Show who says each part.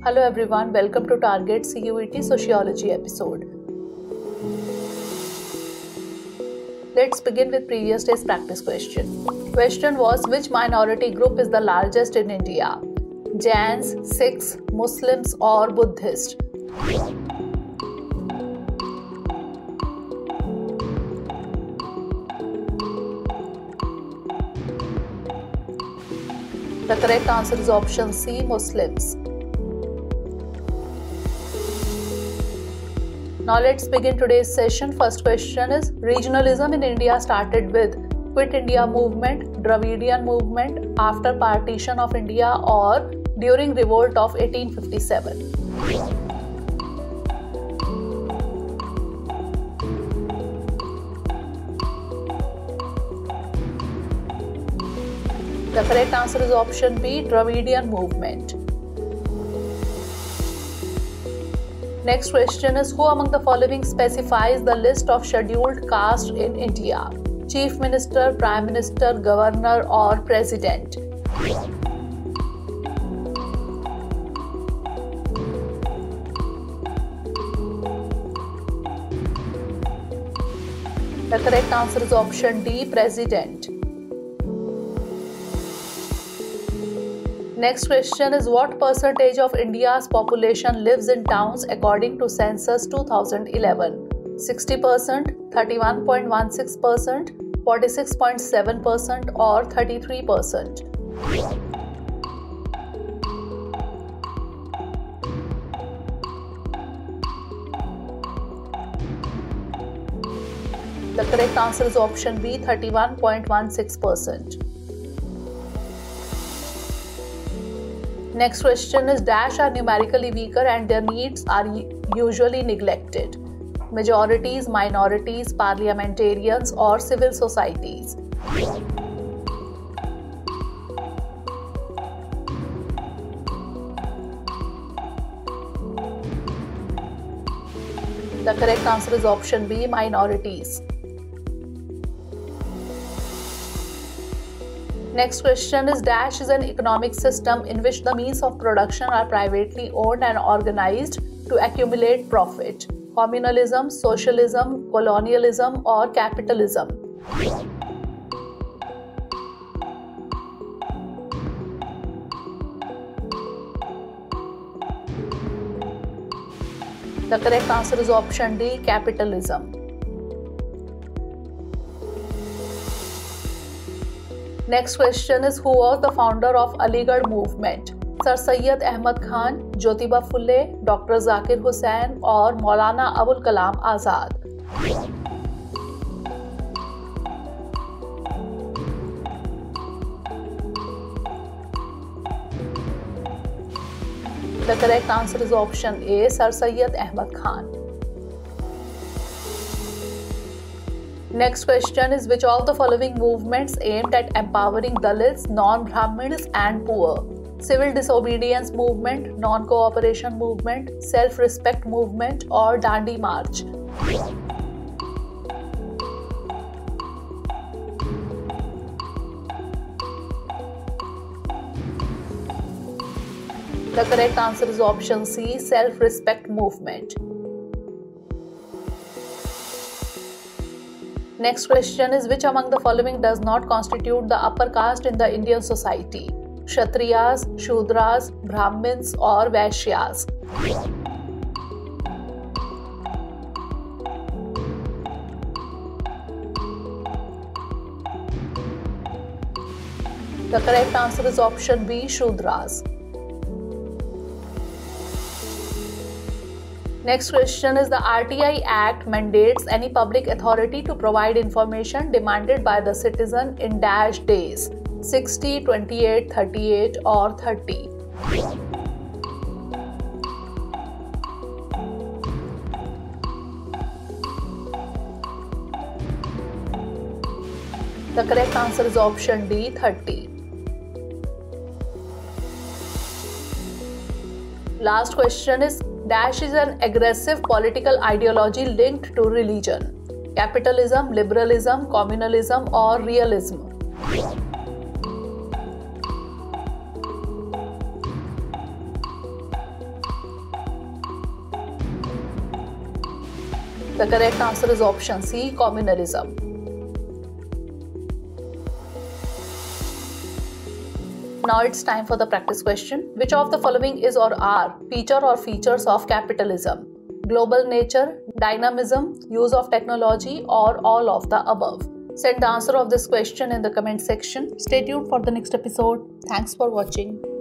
Speaker 1: Hello everyone, welcome to Target CUET Sociology episode. Let's begin with previous day's practice question. Question was, which minority group is the largest in India? Jains, Sikhs, Muslims or Buddhists? The correct answer is option C, Muslims. Now let's begin today's session. First question is, regionalism in India started with Quit India movement, Dravidian movement, after partition of India or during revolt of 1857. The correct answer is option B, Dravidian movement. Next question is, who among the following specifies the list of scheduled caste in India? Chief Minister, Prime Minister, Governor or President? The correct answer is option D, President. Next question is, what percentage of India's population lives in towns according to Census 2011? 60%, 31.16%, 46.7% or 33%? The correct answer is option B, 31.16%. Next question is, dash are numerically weaker and their needs are usually neglected. Majorities, minorities, parliamentarians or civil societies? The correct answer is option B, minorities. Next question is, dash is an economic system in which the means of production are privately owned and organized to accumulate profit. Communalism, socialism, colonialism or capitalism? The correct answer is option D, capitalism. Next question is, who was the founder of Aligarh movement? Sir Syed Ahmad Khan, Jyotiba Phule, Dr. Zakir Hussain or Maulana Abul Kalam Azad? The correct answer is option A, Sir Syed Ahmad Khan. Next question is, which of the following movements aimed at empowering Dalits, non-Brahmins and poor? Civil disobedience movement, non-cooperation movement, self-respect movement or Dandi March? The correct answer is option C, self-respect movement. Next question is, which among the following does not constitute the upper caste in the Indian society? Kshatriyas, Shudras, Brahmins or Vaishyas? The correct answer is option B, Shudras. Next question is, the RTI Act mandates any public authority to provide information demanded by the citizen in dash days, 60, 28, 38 or 30. The correct answer is option D, 30. Last question is, dash is an aggressive political ideology linked to religion. Capitalism, liberalism, communalism or realism? The correct answer is option C, communalism. Now it's time for the practice question. Which of the following is or are feature or features of capitalism? Global nature, dynamism, use of technology, or all of the above? Send the answer of this question in the comment section. Stay tuned for the next episode. Thanks for watching.